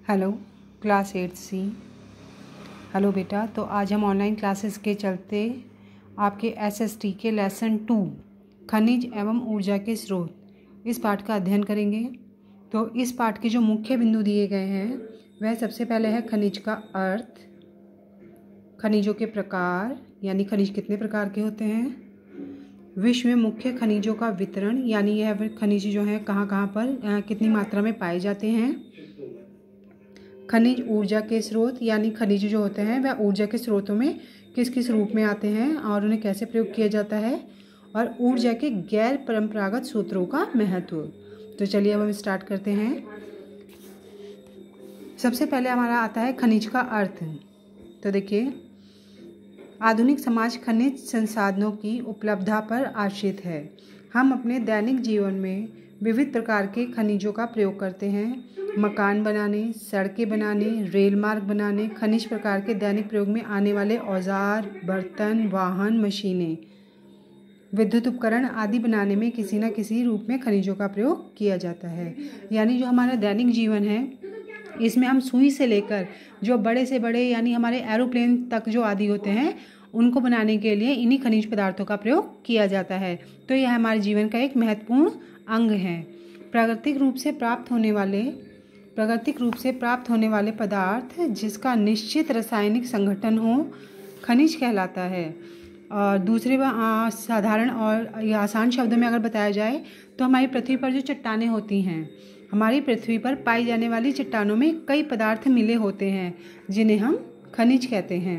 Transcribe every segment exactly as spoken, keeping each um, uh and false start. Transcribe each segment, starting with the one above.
Hello class eight C. Hello बेटा, तो आज हम ऑनलाइन क्लासेस के चलते आपके एसएसटी के लेसन टू खनिज एवं ऊर्जा के स्रोत इस पाठ का अध्ययन करेंगे। तो इस पाठ के जो मुख्य बिंदु दिए गए हैं वह सबसे पहले है खनिज का अर्थ, खनिजों के प्रकार यानी खनिज कितने प्रकार के होते हैं, विश्व में मुख्य खनिजों का वितरण यानी यह खनिज जो है कहाँ कहाँ पर कितनी मात्रा में पाए जाते हैं, खनिज ऊर्जा के स्रोत यानी खनिज जो होते हैं वह ऊर्जा के स्रोतों में किस किस रूप में आते हैं और उन्हें कैसे प्रयोग किया जाता है, और ऊर्जा के गैर परंपरागत सूत्रों का महत्व। तो चलिए अब हम स्टार्ट करते हैं। सबसे पहले हमारा आता है खनिज का अर्थ। तो देखिए, आधुनिक समाज खनिज संसाधनों की उपलब्धता पर आश्रित है। हम अपने दैनिक जीवन में विविध प्रकार के खनिजों का प्रयोग करते हैं। मकान बनाने, सड़कें बनाने, रेल मार्ग बनाने, खनिज प्रकार के दैनिक प्रयोग में आने वाले औजार, बर्तन, वाहन, मशीनें, विद्युत उपकरण आदि बनाने में किसी न किसी रूप में खनिजों का प्रयोग किया जाता है। यानी जो हमारा दैनिक जीवन है इसमें हम सुई से लेकर जो बड़े से बड़े यानी हमारे एरोप्लेन तक जो आदि होते हैं उनको बनाने के लिए इन्हीं खनिज पदार्थों का प्रयोग किया जाता है। तो यह हमारे जीवन का एक महत्वपूर्ण अंग है। प्राकृतिक रूप से प्राप्त होने वाले प्राकृतिक रूप से प्राप्त होने वाले पदार्थ जिसका निश्चित रासायनिक संगठन हो खनिज कहलाता है। और दूसरे साधारण और आसान शब्दों में अगर बताया जाए तो हमारी पृथ्वी पर जो चट्टानें होती हैं, हमारी पृथ्वी पर पाई जाने वाली चट्टानों में कई पदार्थ मिले होते हैं जिन्हें हम खनिज कहते हैं।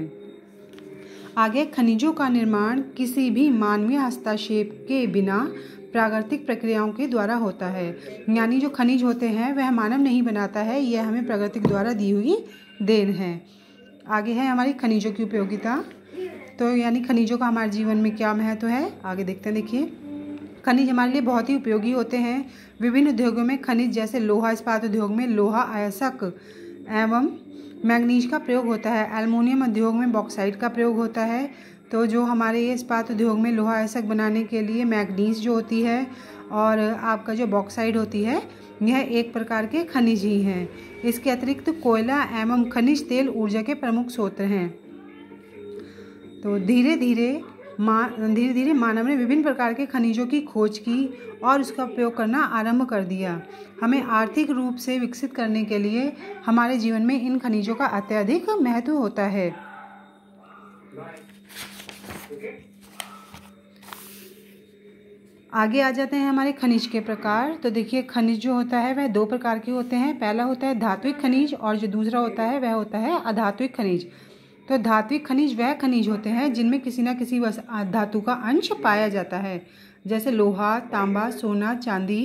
आगे, खनिजों का निर्माण किसी भी मानवीय हस्तक्षेप के बिना प्राकृतिक प्रक्रियाओं के द्वारा होता है। यानी जो खनिज होते हैं वह मानव नहीं बनाता है, यह हमें प्रकृति द्वारा दी हुई देन है। आगे है हमारी खनिजों की उपयोगिता। तो यानी खनिजों का हमारे जीवन में क्या महत्व है, आगे देखते हैं। देखिए, खनिज हमारे लिए बहुत ही उपयोगी होते हैं। विभिन्न उद्योगों में खनिज जैसे लोहा इस्पात उद्योग में लोहा अयस्क एवं मैग्नीज का प्रयोग होता है। एल्युमिनियम उद्योग में बॉक्साइट का प्रयोग होता है। तो जो हमारे ये इस्पात उद्योग में लोहा अयस्क बनाने के लिए मैग्नीज जो होती है और आपका जो बॉक्साइट होती है यह एक प्रकार के खनिज ही हैं। इसके अतिरिक्त कोयला एवं खनिज तेल ऊर्जा के प्रमुख स्रोत हैं। तो धीरे धीरे मा धीरे धीरे मानव ने विभिन्न प्रकार के खनिजों की खोज की और उसका प्रयोग करना आरंभ कर दिया। हमें आर्थिक रूप से विकसित करने के लिए हमारे जीवन में इन खनिजों का अत्यधिक महत्व होता है। आगे आ जाते हैं हमारे खनिज के प्रकार। तो देखिए, खनिज जो होता है वह दो प्रकार के होते हैं। पहला होता है धात्विक खनिज और जो दूसरा होता है वह होता है अधात्विक खनिज। तो धात्विक खनिज वह खनिज होते हैं जिनमें किसी न किसी धातु का अंश पाया जाता है, जैसे लोहा, तांबा, सोना, चांदी,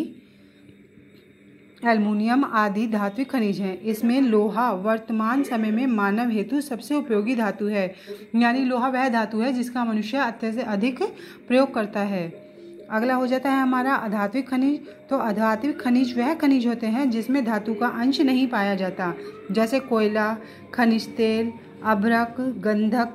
एल्युमिनियम आदि धात्विक खनिज हैं। इसमें लोहा वर्तमान समय में मानव हेतु सबसे उपयोगी धातु है। यानी लोहा वह धातु है जिसका मनुष्य अत्यधिक से अधिक प्रयोग करता है। अगला हो जाता है हमारा अधात्विक खनिज। तो अधात्विक खनिज वह खनिज होते हैं जिसमें धातु का अंश नहीं पाया जाता, जैसे कोयला, खनिज तेल, अभ्रक, गंधक,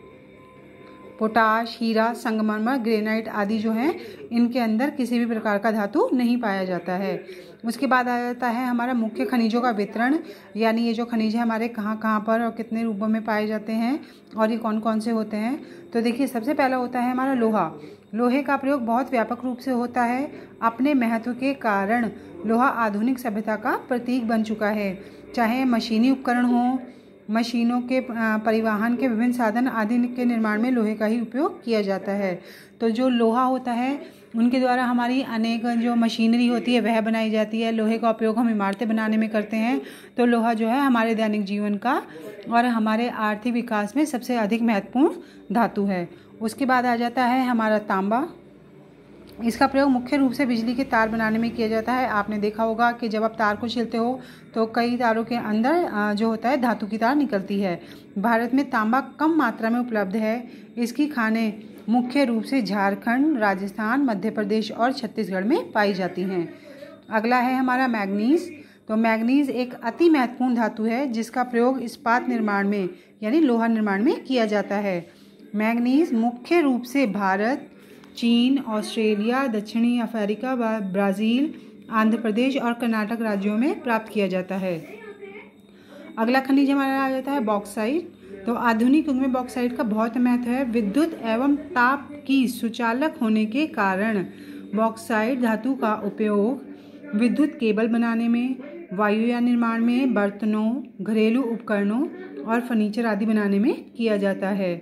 पोटाश, हीरा, संगमरमर, ग्रेनाइट आदि जो हैं इनके अंदर किसी भी प्रकार का धातु नहीं पाया जाता है। उसके बाद आ जाता है हमारा मुख्य खनिजों का वितरण। यानी ये जो खनिज है हमारे कहाँ कहाँ पर और कितने रूपों में पाए जाते हैं और ये कौन कौन से होते हैं। तो देखिए, सबसे पहला होता है हमारा लोहा। लोहे का प्रयोग बहुत व्यापक रूप से होता है। अपने महत्व के कारण लोहा आधुनिक सभ्यता का प्रतीक बन चुका है। चाहे मशीनी उपकरण हो, मशीनों के परिवहन के विभिन्न साधन आदि के निर्माण में लोहे का ही उपयोग किया जाता है। तो जो लोहा होता है उनके द्वारा हमारी अनेक जो मशीनरी होती है वह बनाई जाती है। लोहे का उपयोग हम इमारतें बनाने में करते हैं। तो लोहा जो है हमारे दैनिक जीवन का और हमारे आर्थिक विकास में सबसे अधिक महत्वपूर्ण धातु है। उसके बाद आ जाता है हमारा तांबा। इसका प्रयोग मुख्य रूप से बिजली के तार बनाने में किया जाता है। आपने देखा होगा कि जब आप तार को छीलते हो तो कई तारों के अंदर जो होता है धातु की तार निकलती है। भारत में तांबा कम मात्रा में उपलब्ध है। इसकी खानें मुख्य रूप से झारखंड, राजस्थान, मध्य प्रदेश और छत्तीसगढ़ में पाई जाती हैं। अगला है हमारा मैग्नीज। तो मैग्नीज एक अति महत्वपूर्ण धातु है जिसका प्रयोग इस्पात निर्माण में यानी लोहा निर्माण में किया जाता है। मैग्नीज मुख्य रूप से भारत, चीन, ऑस्ट्रेलिया, दक्षिणी अफ्रीका, ब्राज़ील, आंध्र प्रदेश और कर्नाटक राज्यों में प्राप्त किया जाता है। अगला खनिज हमारा आ जाता है बॉक्साइट। तो आधुनिक युग में बॉक्साइट का बहुत महत्व है। विद्युत एवं ताप की सुचालक होने के कारण बॉक्साइट धातु का उपयोग विद्युत केबल बनाने में, वायुयान निर्माण में, बर्तनों, घरेलू उपकरणों और फर्नीचर आदि बनाने में किया जाता है।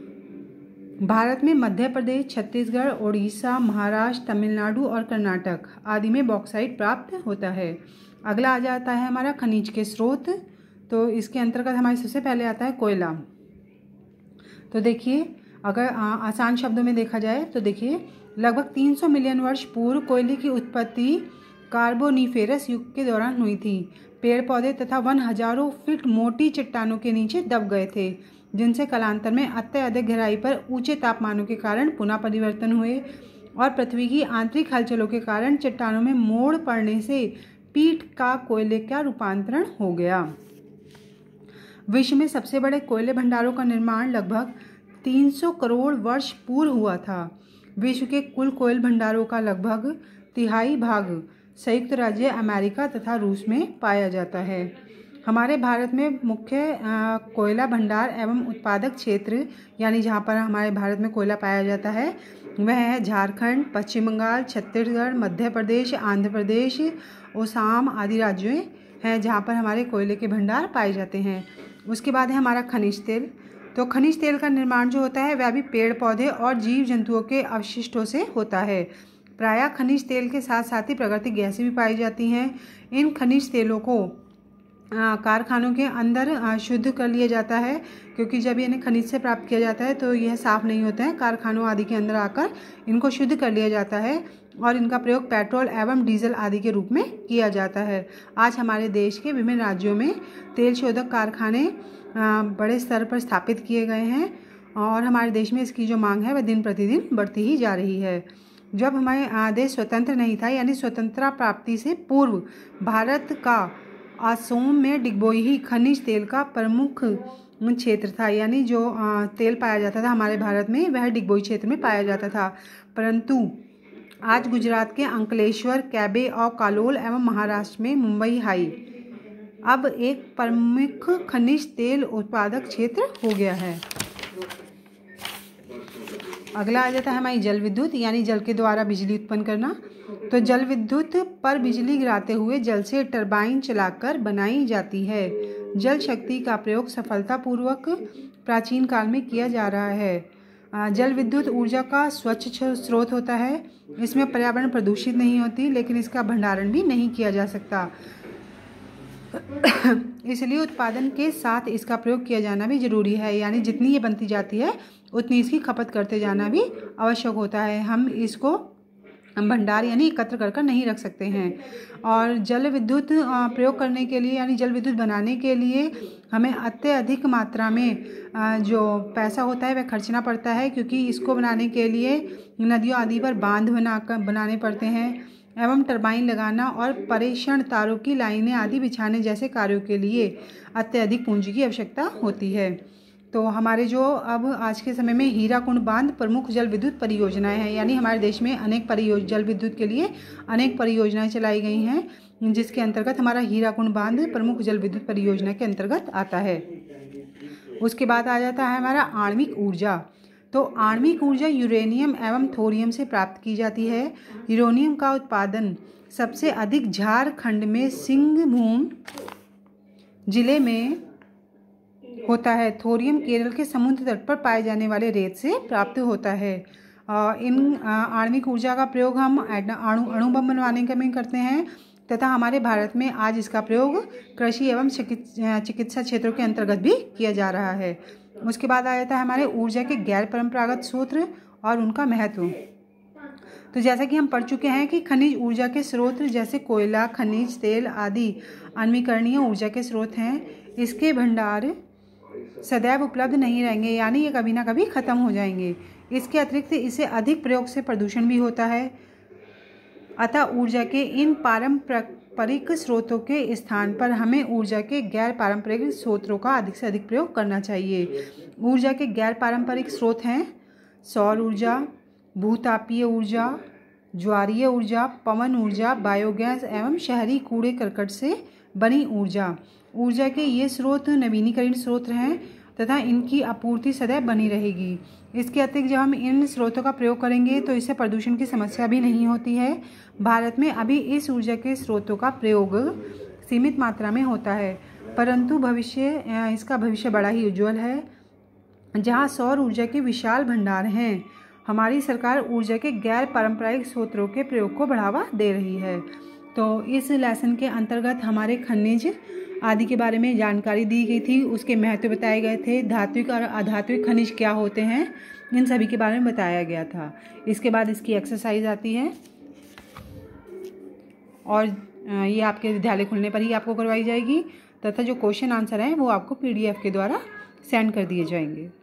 भारत में मध्य प्रदेश, छत्तीसगढ़, उड़ीसा, महाराष्ट्र, तमिलनाडु और कर्नाटक आदि में बॉक्साइट प्राप्त होता है। अगला आ जाता है हमारा खनिज के स्रोत। तो इसके अंतर्गत हमारे सबसे पहले आता है कोयला। तो देखिए, अगर आ, आसान शब्दों में देखा जाए तो देखिए, लगभग तीन सौ मिलियन वर्ष पूर्व कोयले की उत्पत्ति कार्बोनिफेरस युग के दौरान हुई थी। पेड़ पौधे तथा वन हजारों फीट मोटी चट्टानों के नीचे दब गए थे, जिनसे कालांतर में अत्यधिक गहराई पर ऊंचे तापमानों के कारण पुनः परिवर्तन हुए और पृथ्वी की आंतरिक हलचलों के कारण चट्टानों में मोड़ पड़ने से पीट का कोयले का रूपांतरण हो गया। विश्व में सबसे बड़े कोयले भंडारों का निर्माण लगभग तीन सौ करोड़ वर्ष पूर्व हुआ था। विश्व के कुल कोयल भंडारों का लगभग तिहाई भाग संयुक्त राज्य अमेरिका तथा रूस में पाया जाता है। हमारे भारत में मुख्य कोयला भंडार एवं उत्पादक क्षेत्र यानी जहाँ पर हमारे भारत में कोयला पाया जाता है वह है झारखंड, पश्चिम बंगाल, छत्तीसगढ़, मध्य प्रदेश, आंध्र प्रदेश, ओसाम आदि राज्यों हैं जहाँ पर हमारे कोयले के भंडार पाए जाते हैं। उसके बाद है हमारा खनिज तेल। तो खनिज तेल का निर्माण जो होता है वह भी पेड़ पौधे और जीव जंतुओं के अवशिष्टों से होता है। प्रायः खनिज तेल के साथ साथ ही प्राकृतिक गैसें भी पाई जाती हैं। इन खनिज तेलों को कारखानों के अंदर शुद्ध कर लिया जाता है, क्योंकि जब इन्हें खनिज से प्राप्त किया जाता है तो यह साफ़ नहीं होते हैं। कारखानों आदि के अंदर आकर इनको शुद्ध कर लिया जाता है और इनका प्रयोग पेट्रोल एवं डीजल आदि के रूप में किया जाता है। आज हमारे देश के विभिन्न राज्यों में तेल शोधक कारखाने बड़े स्तर पर स्थापित किए गए हैं और हमारे देश में इसकी जो मांग है वह दिन प्रतिदिन बढ़ती ही जा रही है। जब हमारे देश स्वतंत्र नहीं था यानी स्वतंत्रता प्राप्ति से पूर्व भारत का असोम में डिगबोई ही खनिज तेल का प्रमुख क्षेत्र था, यानी जो तेल पाया जाता था हमारे भारत में वह डिगबोई क्षेत्र में पाया जाता था। परंतु आज गुजरात के अंकलेश्वर, कैबे और कालोल एवं महाराष्ट्र में मुंबई हाई अब एक प्रमुख खनिज तेल उत्पादक क्षेत्र हो गया है। अगला आ जाता है हमारी जल विद्युत यानी जल के द्वारा बिजली उत्पन्न करना। तो जल विद्युत पर बिजली गिराते हुए जल से टरबाइन चलाकर बनाई जाती है। जल शक्ति का प्रयोग सफलतापूर्वक प्राचीन काल में किया जा रहा है। जल विद्युत ऊर्जा का स्वच्छ स्रोत होता है। इसमें पर्यावरण प्रदूषित नहीं होती, लेकिन इसका भंडारण भी नहीं किया जा सकता। इसलिए उत्पादन के साथ इसका प्रयोग किया जाना भी जरूरी है, यानी जितनी ये बनती जाती है उतनी इसकी खपत करते जाना भी आवश्यक होता है। हम इसको भंडार यानी एकत्र कर कर नहीं रख सकते हैं। और जल विद्युत प्रयोग करने के लिए यानी जल विद्युत बनाने के लिए हमें अत्यधिक मात्रा में जो पैसा होता है वह खर्चना पड़ता है, क्योंकि इसको बनाने के लिए नदियों आदि पर बांध बनाकर बनाने पड़ते हैं एवं टरबाइन लगाना और परेषण तारों की लाइनें आदि बिछाने जैसे कार्यों के लिए अत्यधिक पूंजी की आवश्यकता होती है। तो हमारे जो अब आज के समय में हीराकुंड बांध प्रमुख जल विद्युत परियोजनाएं हैं, यानी हमारे देश में अनेक परियोज जल विद्युत के लिए अनेक परियोजनाएं चलाई गई हैं, जिसके अंतर्गत हमारा हीराकुंड बांध प्रमुख जल विद्युत परियोजना के अंतर्गत आता है। उसके बाद आ जाता है हमारा आणविक ऊर्जा। तो आणविक ऊर्जा यूरेनियम एवं थोरियम से प्राप्त की जाती है। यूरेनियम का उत्पादन सबसे अधिक झारखंड में सिंहभूम जिले में होता है। थोरियम केरल के समुद्र तट पर पाए जाने वाले रेत से प्राप्त होता है। इन आणविक ऊर्जा का प्रयोग हम अणु अणु बम बनवाने के में करते हैं तथा हमारे भारत में आज इसका प्रयोग कृषि एवं चिकित्सा क्षेत्रों के अंतर्गत भी किया जा रहा है। उसके बाद आ जाता है हमारे ऊर्जा के गैर परंपरागत स्रोत और उनका महत्व। तो जैसा कि हम पढ़ चुके हैं कि खनिज ऊर्जा के स्रोत जैसे कोयला, खनिज तेल आदि अनवीकरणीय ऊर्जा के स्रोत हैं। इसके भंडार सदैव उपलब्ध नहीं रहेंगे, यानी ये कभी ना कभी ख़त्म हो जाएंगे। इसके अतिरिक्त इसे अधिक प्रयोग से प्रदूषण भी होता है। अतः ऊर्जा के इन पारंपरिक स्रोतों के स्थान पर हमें ऊर्जा के गैर पारंपरिक स्रोतों का अधिक से अधिक प्रयोग करना चाहिए। ऊर्जा के गैर पारंपरिक स्रोत हैं सौर ऊर्जा, भूतापीय ऊर्जा, ज्वारीय ऊर्जा, पवन ऊर्जा, बायोगैस एवं शहरी कूड़े करकट से बनी ऊर्जा। ऊर्जा के ये स्रोत नवीनीकरणीय स्रोत हैं तथा इनकी आपूर्ति सदैव बनी रहेगी। इसके अतिरिक्त जब हम इन स्रोतों का प्रयोग करेंगे तो इससे प्रदूषण की समस्या भी नहीं होती है। भारत में अभी इस ऊर्जा के स्रोतों का प्रयोग सीमित मात्रा में होता है, परंतु भविष्य इसका भविष्य बड़ा ही उज्जवल है, जहां सौर ऊर्जा के विशाल भंडार हैं। हमारी सरकार ऊर्जा के गैर पारंपरिक स्रोतों के प्रयोग को बढ़ावा दे रही है। तो इस लेसन के अंतर्गत हमारे खनिज आदि के बारे में जानकारी दी गई थी, उसके महत्व बताए गए थे, धात्विक और अधात्विक खनिज क्या होते हैं, इन सभी के बारे में बताया गया था। इसके बाद इसकी एक्सरसाइज आती है और ये आपके विद्यालय खुलने पर ही आपको करवाई जाएगी तथा जो क्वेश्चन आंसर हैं वो आपको पीडीएफ के द्वारा सेंड कर दिए जाएंगे।